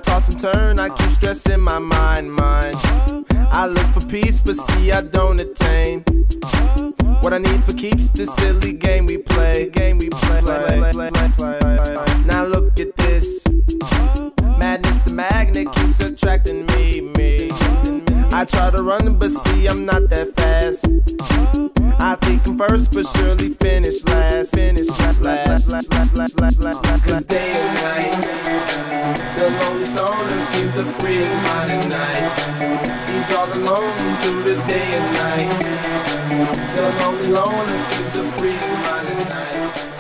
toss and turn, I keep stressing my mind. I look for peace, but see I don't attain what I need for keeps this silly game we play. Now look at this madness, the magnet keeps attracting me. I try to run, but see I'm not that fast. I think I'm first, but surely finish last. Cause day and night, the lonely stoner seems to free his mind at night. He's all alone through the day and night. The lonely loner seems to free his mind at night.